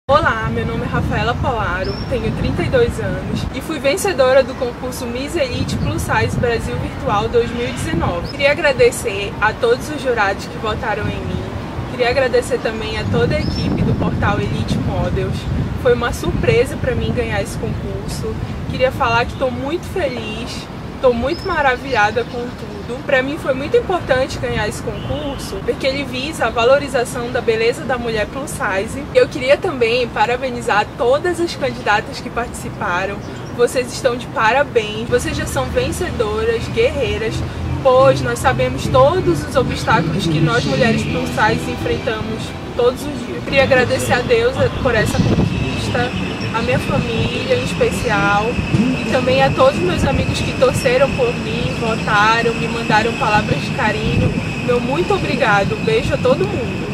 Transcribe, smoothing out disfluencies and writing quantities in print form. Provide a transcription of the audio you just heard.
Olá, meu nome é Rafaela Polaro, tenho 32 anos e fui vencedora do concurso Miss Elite Plus Size Brasil Virtual 2019. Queria agradecer a todos os jurados que votaram em mim, queria agradecer também a toda a equipe do portal Elite Models. Foi uma surpresa para mim ganhar esse concurso, queria falar que estou muito feliz, estou muito maravilhada com tudo. Para mim foi muito importante ganhar esse concurso, porque ele visa a valorização da beleza da mulher plus size. Eu queria também parabenizar todas as candidatas que participaram. Vocês estão de parabéns, vocês já são vencedoras, guerreiras, pois nós sabemos todos os obstáculos que nós mulheres plus size enfrentamos todos os dias. Queria agradecer a Deus por essa conquista, a minha família em especial e também a todos meus amigos que torceram por mim, votaram, me mandaram palavras de carinho. Meu muito obrigado, um beijo a todo mundo.